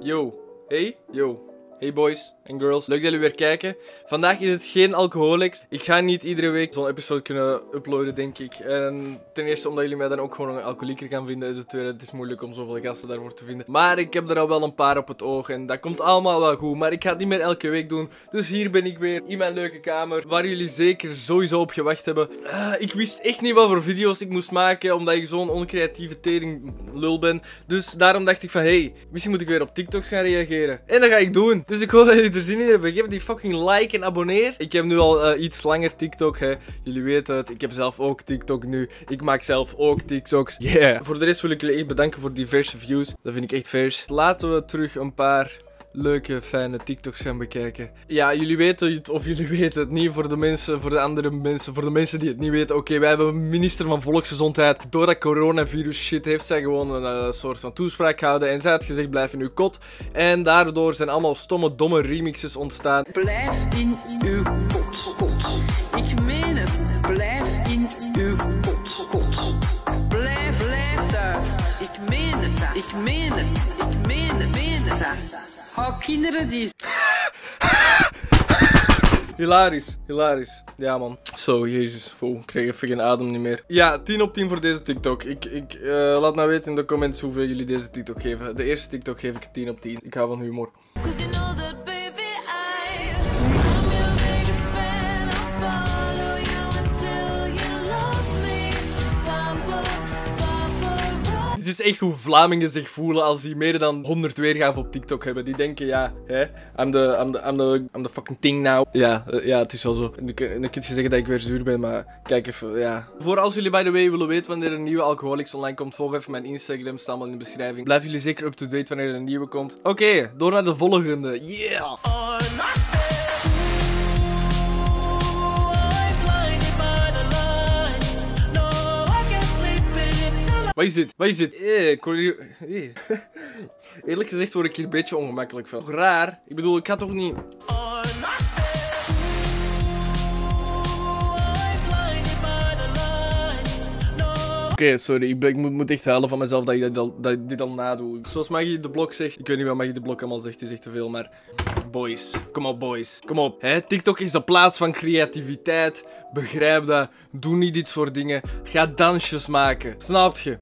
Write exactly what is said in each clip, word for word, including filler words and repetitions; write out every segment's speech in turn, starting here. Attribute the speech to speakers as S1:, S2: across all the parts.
S1: Yo, hey, yo. Hey boys en girls, leuk dat jullie weer kijken. Vandaag is het geen Alcoholics. Ik ga niet iedere week zo'n episode kunnen uploaden, denk ik. En ten eerste omdat jullie mij dan ook gewoon een alcoholieker gaan vinden. En ten tweede, het is moeilijk om zoveel gasten daarvoor te vinden. Maar ik heb er al wel een paar op het oog en dat komt allemaal wel goed. Maar ik ga het niet meer elke week doen. Dus hier ben ik weer in mijn leuke kamer, waar jullie zeker sowieso op gewacht hebben. Uh, ik wist echt niet wat voor video's ik moest maken, omdat ik zo'n oncreatieve tering lul ben. Dus daarom dacht ik van, hey, misschien moet ik weer op TikToks gaan reageren. En dat ga ik doen. Dus ik hoop dat jullie er zin in hebben. Geef die fucking like en abonneer. Ik heb nu al uh, iets langer TikTok, hè. Jullie weten het. Ik heb zelf ook TikTok nu. Ik maak zelf ook TikToks. Yeah. Voor de rest wil ik jullie echt bedanken voor diverse views. Dat vind ik echt vers. Laten we terug een paar leuke, fijne TikToks gaan bekijken. Ja, jullie weten het of jullie weten het niet. Voor de mensen, voor de andere mensen, voor de mensen die het niet weten. Oké, okay, wij hebben een minister van Volksgezondheid. Door dat coronavirus shit heeft zij gewoon een uh, soort van toespraak gehouden. En zij had gezegd, blijf in uw kot. En daardoor zijn allemaal stomme, domme remixes ontstaan.
S2: Blijf in uw kot, kot. Ik meen het. Blijf in uw kot, kot. Blijf, blijf thuis. Ik meen het. Ik meen het. Ik meen het. Meen het. Hou kinderen die...
S1: Hilarisch, hilarisch. Ja man. Zo, jezus. Oh, ik krijg even geen adem niet meer. Ja, tien op tien voor deze TikTok. Ik, ik uh, laat maar weten in de comments hoeveel jullie deze TikTok geven. De eerste TikTok geef ik tien op tien. Ik hou van humor. Het is echt hoe Vlamingen zich voelen als die meer dan honderd weergaven op TikTok hebben. Die denken, ja, hè, I'm the, I'm the, I'm the, I'm the fucking thing now. Ja, uh, ja, het is wel zo. En dan kun je zeggen dat ik weer zuur ben, maar kijk even, ja. Voor als jullie by the way willen weten wanneer een nieuwe Alcoholics online komt, volg even mijn Instagram, staat allemaal in de beschrijving. Blijf jullie zeker up-to-date wanneer er een nieuwe komt. Oké, okay, door naar de volgende. Yeah! Wat is dit? Wat is dit? Eh, ik hoor hier... eh. Eerlijk gezegd word ik hier een beetje ongemakkelijk van. Toch raar? Ik bedoel, ik ga toch niet... Oké, okay, sorry, ik, ben, ik moet, moet echt huilen van mezelf dat ik, dat, dat ik dit al nadoe. Zoals Maggie de Blok zegt, ik weet niet wat Maggie de Blok allemaal zegt, die zegt te veel, maar... Boys, kom op boys, kom op. Hè? TikTok is de plaats van creativiteit, begrijp dat, doe niet dit soort dingen, ga dansjes maken, snap je?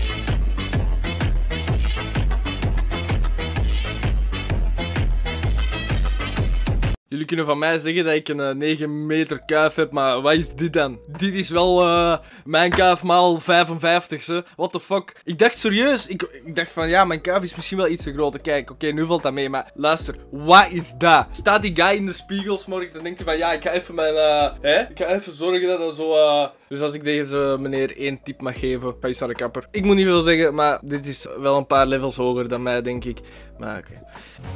S1: Jullie kunnen van mij zeggen dat ik een uh, negen meter kuif heb, maar wat is dit dan? Dit is wel uh, mijn kuif maal vijfenvijftig, hè? What the fuck? Ik dacht serieus, ik, ik dacht van ja, mijn kuif is misschien wel iets te groot. Kijk, oké, okay, nu valt dat mee, maar luister, wat is dat? Staat die guy in de spiegels morgens en denkt hij van ja, ik ga even mijn, uh, hè? Ik ga even zorgen dat dat zo, uh... Dus als ik deze meneer één tip mag geven, ga je naar de kapper. Ik moet niet veel zeggen, maar dit is wel een paar levels hoger dan mij, denk ik. Maar oké. Okay.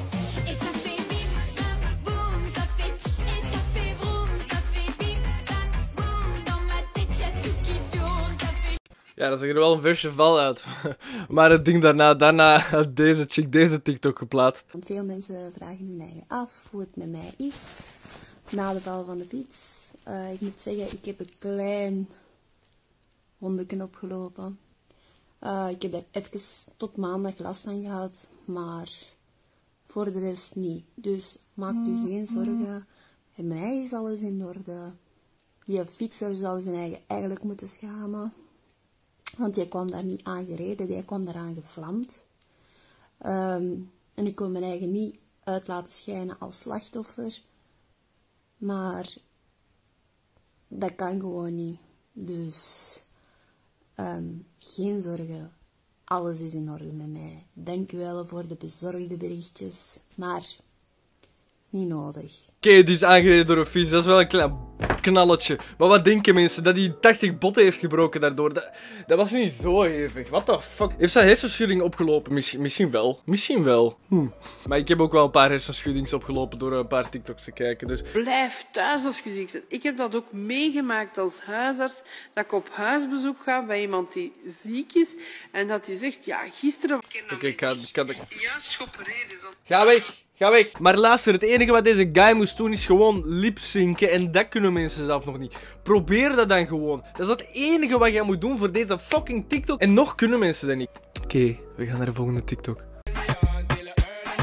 S1: Ja, dat zag er wel een versje val uit. Maar het ding daarna, daarna had deze chick deze TikTok geplaatst.
S3: Want veel mensen vragen hun eigen af hoe het met mij is na de val van de fiets. Uh, ik moet zeggen, ik heb een klein wondeken opgelopen. Uh, ik heb er even tot maandag last van gehad, maar voor de rest niet. Dus maak u geen zorgen. Bij mij is alles in orde. Die fietser zou zijn eigen eigenlijk moeten schamen. Want jij kwam daar niet aan gereden, jij kwam daaraan gevlamd. Um, en ik kon mijn eigen niet uit laten schijnen als slachtoffer. Maar dat kan gewoon niet. Dus um, geen zorgen. Alles is in orde met mij. Dank u wel voor de bezorgde berichtjes. Maar niet nodig.
S1: Oké, okay, die is aangereden door een fiets. Dat is wel een klein knalletje. Maar wat denken mensen? Dat hij tachtig botten heeft gebroken daardoor. Dat, dat was niet zo hevig. What the fuck? Heeft zijn hersenschudding opgelopen? Misschien, misschien wel. Misschien wel. Hm. Maar ik heb ook wel een paar hersenschuddings opgelopen door een paar TikToks te kijken. Dus...
S2: Blijf thuis als je ziek bent. Ik heb dat ook meegemaakt als huisarts. Dat ik op huisbezoek ga bij iemand die ziek is. En dat die zegt, ja, gisteren...
S1: Oké, okay, ik ga... Ik ga de...
S2: Juist geopereerd.
S1: Ga weg! Ga weg. Maar luister, het enige wat deze guy moest doen is gewoon lipzinken. En dat kunnen mensen zelf nog niet. Probeer dat dan gewoon. Dat is het enige wat jij moet doen voor deze fucking TikTok. En nog kunnen mensen dat niet. Oké, okay, we gaan naar de volgende TikTok.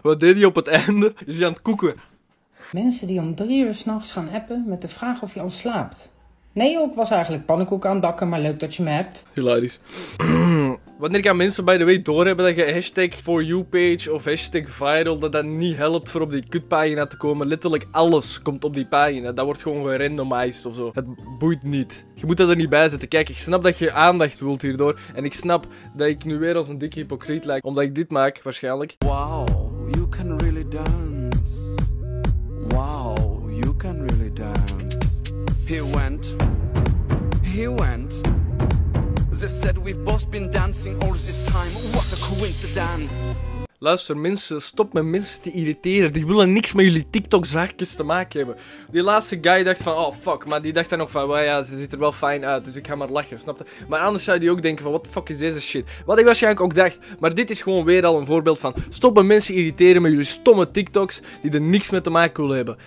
S1: Wat deed hij op het einde? Is hij aan het koeken.
S4: Mensen die om drie uur s'nachts gaan appen met de vraag of je al slaapt. Nee, ik was eigenlijk pannenkoek aan het bakken, maar leuk dat je me hebt.
S1: Hilarisch. Wanneer gaan mensen by the way doorhebben dat je hashtag for you page of hashtag viral, dat dat niet helpt voor op die kutpagina te komen. Letterlijk alles komt op die pagina. Dat wordt gewoon gerandomized of zo. Het boeit niet. Je moet dat er niet bij zetten. Kijk, ik snap dat je aandacht wilt hierdoor. En ik snap dat ik nu weer als een dikke hypocriet lijk, omdat ik dit maak, waarschijnlijk.
S5: Wow, you can really dance. Wow, you can really dance. He went. He went. They said we've both been dancing all this time. What a coincidence.
S1: Luister mensen, stop met mensen te irriteren. Die willen niks met jullie TikTok-zaakjes te maken hebben. Die laatste guy dacht van, oh fuck. Maar die dacht dan nog van, well, ja, ze ziet er wel fijn uit. Dus ik ga maar lachen, snap je? Maar anders zou die ook denken van, what the fuck is deze shit? Wat ik waarschijnlijk ook dacht. Maar dit is gewoon weer al een voorbeeld van, stop met mensen irriteren met jullie stomme TikToks. Die er niks mee te maken willen hebben.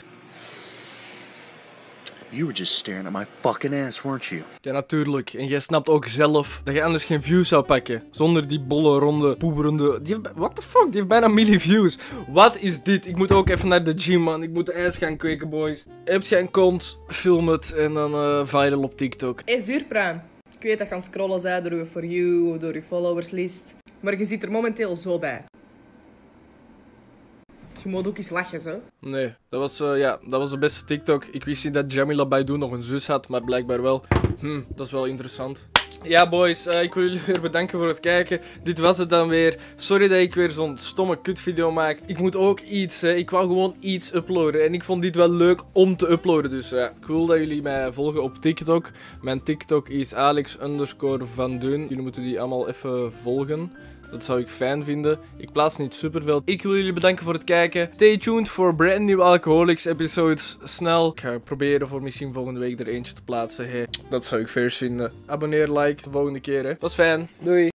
S6: You were just staring at my fucking ass, weren't you?
S1: Ja, natuurlijk. En jij snapt ook zelf dat je anders geen views zou pakken. Zonder die bolle, ronde, poeberende... Die heeft... What the fuck? Die heeft bijna miljoen views. Wat is dit? Ik moet ook even naar de gym, man. Ik moet de ijs gaan kweken, boys. Heb je een kont? Film het en dan uh, viral op TikTok.
S7: Hé, hey, zuurpruim. Ik weet dat je aan het scrollen bent door je For You of door je followerslijst. Maar je zit er momenteel zo bij. Je moet ook eens lachen, zo.
S1: Nee, dat was, uh, ja, dat was de beste TikTok. Ik wist niet dat Jamila Baidu nog een zus had, maar blijkbaar wel. Hm, dat is wel interessant. Ja, boys, uh, ik wil jullie weer bedanken voor het kijken. Dit was het dan weer. Sorry dat ik weer zo'n stomme kutvideo maak. Ik moet ook iets, hè. Ik wou gewoon iets uploaden. En ik vond dit wel leuk om te uploaden. Dus ja, uh, cool dat jullie mij volgen op TikTok. Mijn TikTok is Alex underscore Van Deun. Jullie moeten die allemaal even volgen. Dat zou ik fijn vinden. Ik plaats niet superveel. Ik wil jullie bedanken voor het kijken. Stay tuned voor brand new Alcoholics episodes snel. Ik ga proberen voor misschien volgende week er eentje te plaatsen. Hey, dat zou ik vers vinden. Abonneer, like de volgende keer. Hè. Dat is fijn. Doei.